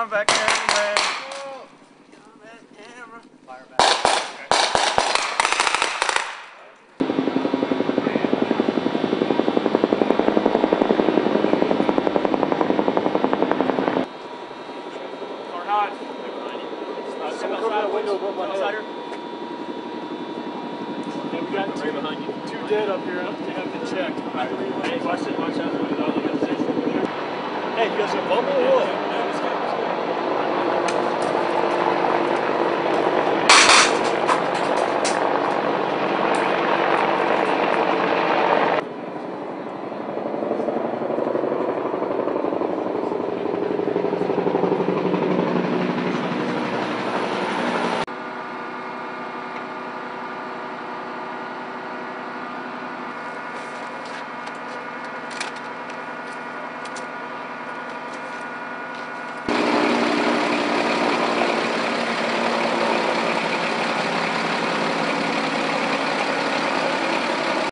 on back camera. Fire back. Or not. Someone cover that window above my head. Yeah, we got two dead up here. They have to check. Hey, watch out. Hey, you guys are bubble or what?